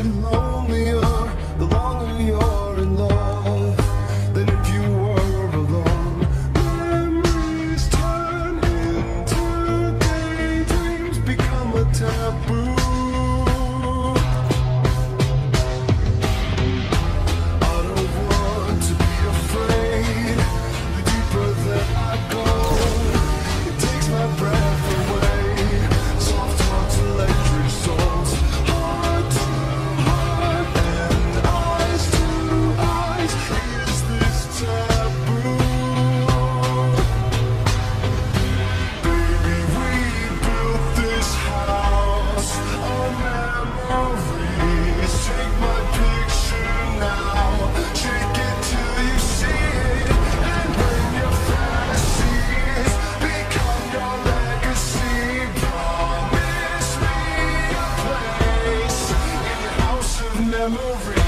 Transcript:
get lonelier the longer you're in love than if you were alone. Memories turn into daydreams, become a taboo. I don't want to be afraid. The deeper that I go, it takes my breath away. Soft hearts, electric souls, heart to heart and eyes to eyes. Is this taboo? Baby, we built this house on memories. Take my picture now, shake it till you see it, and when your fantasies become your legacy, promise me a place in your house of memories.